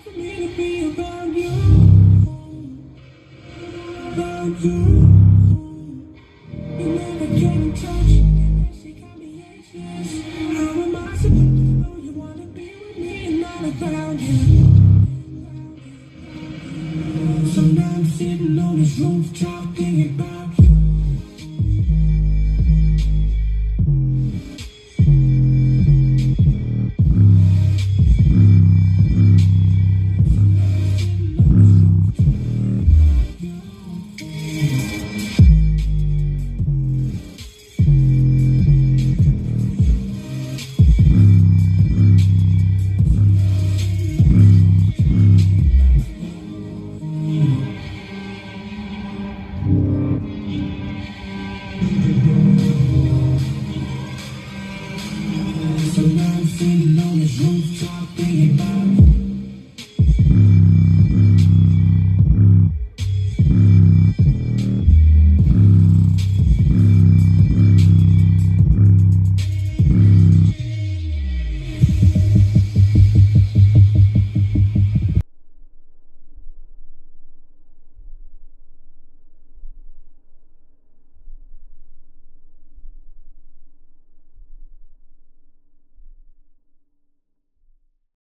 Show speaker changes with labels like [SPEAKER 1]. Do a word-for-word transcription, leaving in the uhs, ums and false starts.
[SPEAKER 1] for me to be about you, about you. You never get in touch, and she got me anxious. How am I supposed to know you wanna be with me and not about you? So now I'm sitting on this rooftop thinking about